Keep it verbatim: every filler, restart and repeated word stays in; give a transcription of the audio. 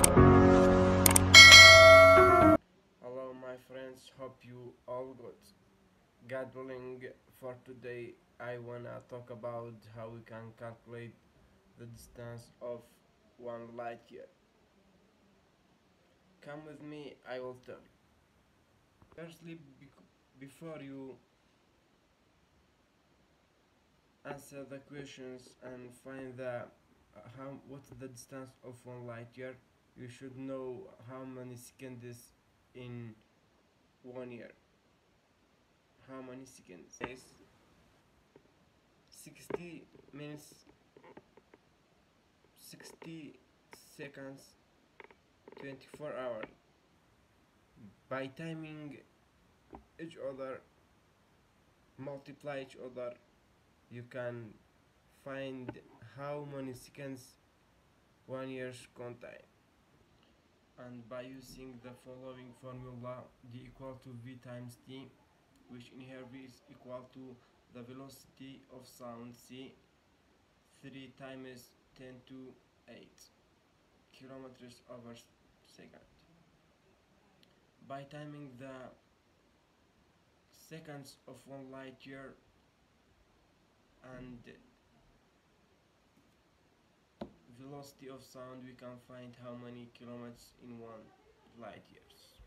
Hello, my friends. Hope you all good. God willing, for today, I wanna talk about how we can calculate the distance of one light year. Come with me, I will tell you. Firstly, bec- before you answer the questions and find the uh, how what's the distance of one light year, you should know how many seconds in one year. How many seconds? Yes, sixty minutes, sixty seconds, twenty-four hours. By timing each other, multiply each other, you can find how many seconds one year contain. And by using the following formula, d equal to v times t, which in here v is equal to the velocity of sound c, three times ten to eight kilometers over second. By timing the seconds of one light year and velocity of sound, we can find how many kilometers in one light years.